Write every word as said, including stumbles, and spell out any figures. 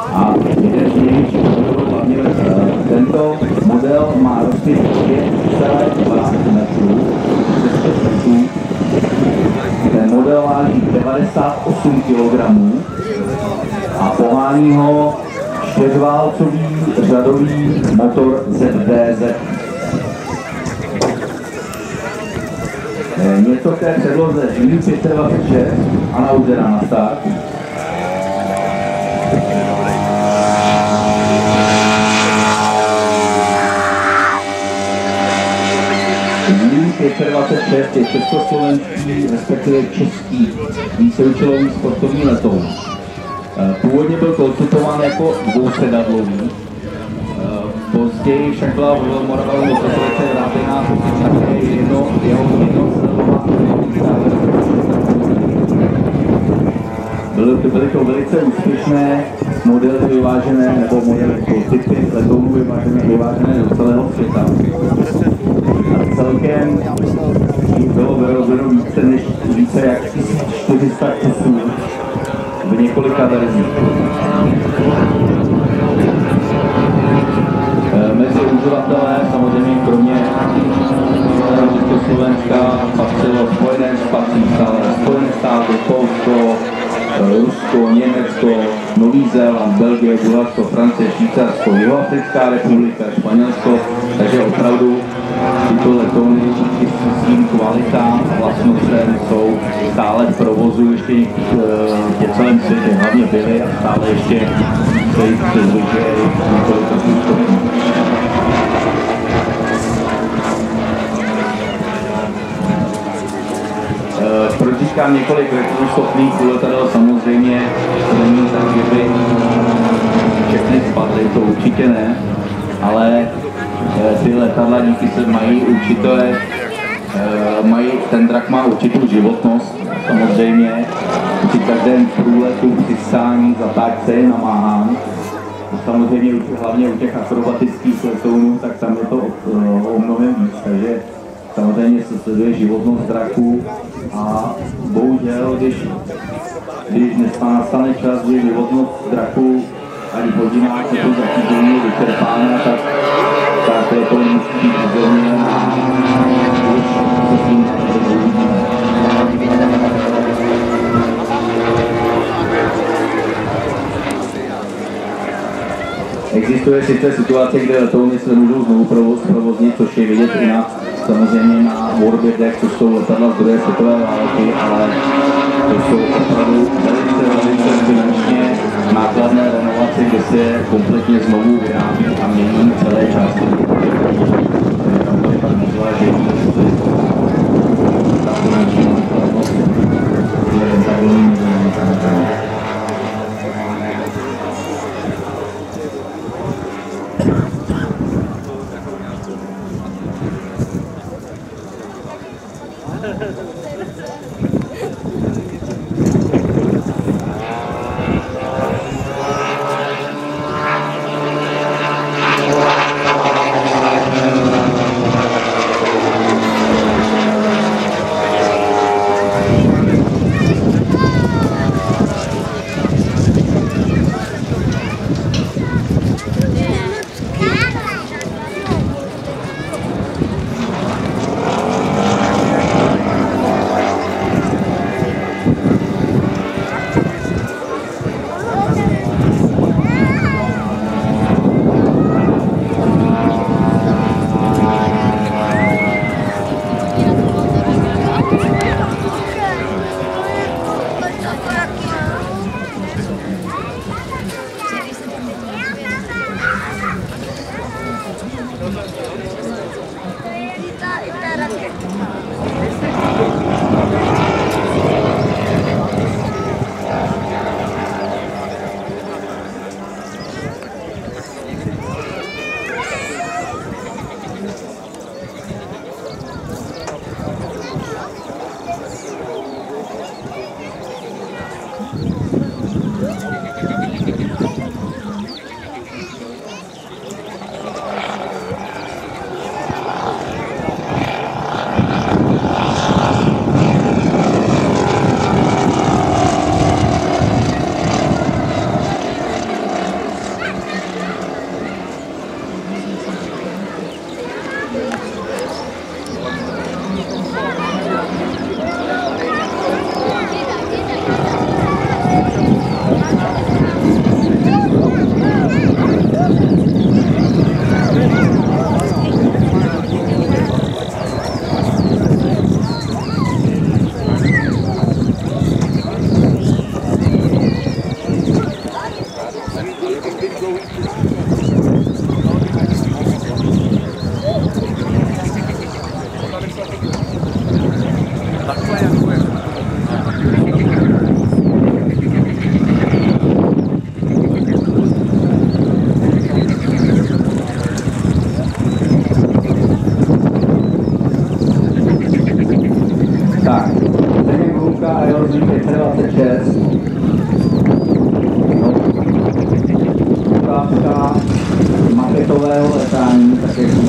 A jeden z největších modelů, hlavně tento model má rozpět pět celá dva metrů, přes pět metrů. Ten model váží devadesát osm kilogramů a pohání ho čtyřválcový řadový motor Z D Z. Něco k té předloze Žilí pět dvacet šest a na úzera na start. Žilí pět dvacet šest je československý, respektive český víceúčelový sportovní letoun. Původně byl koncipován jako dvousedadlový, později však byla v Moravelu motocyklice vrátěná také jedno, jeho jednosedlová. Byly, byly to velice úspěšné modely vyvážené, nebo modely typy letounů vyvážené, vyvážené do celého světa. A celkem bylo vyrobeno více než více jak tisíc čtyři sta kusů v několika verzích. Mezi uživatelé samozřejmě kromě Československa patřilo Spojené státy, Spojené státy, Polsko, Rusko, Německo, Nový Zéland, Belgie, Bulharsko, Francie, Švýcarsko, Jihoafrická republika, Španělsko, takže opravdu tyto letouny díky svým kvalitám a vlastnostem jsou stále v provozu ještě v celém světě, hlavně byly a stále ještě se jich přezvědčuje několika způsobů. Proč říkám několik rekordschopných letadel, samozřejmě to není tak, že by všechny spadly, to určitě ne, ale ty letadla díky se mají určité, mají, ten drak má určitou životnost, samozřejmě při každém průletu, přistání, zatáčce je namáhán. Samozřejmě hlavně u těch akrobatických letounů, tak tam je to o mnohem víc, takže samozřejmě se sleduje životnost draků a bohužel, když, když nastane čas, kdy životnost draků ani v hodinách se to zatížení vyčerpána, tak, tak to je to musí být pozorně a už se s tím existuje sice situace, kde letouny se můžou znovu provoz, provoznit, což je vidět i na, samozřejmě na Warbirdech, což jsou letadla z druhé světové války, ale to jsou opravdu velice, velice finančně nákladné renovace, kde se kompletně znovu vyrábí a mění celé části. Tam to je pak nezvážení, jestli ta finanční nákladnost je rentabilní nebo nerentabilní. Tak, Zdeněk Hůlka a jeho zlík je dvacet šest. Otázka maketového letání, tak jak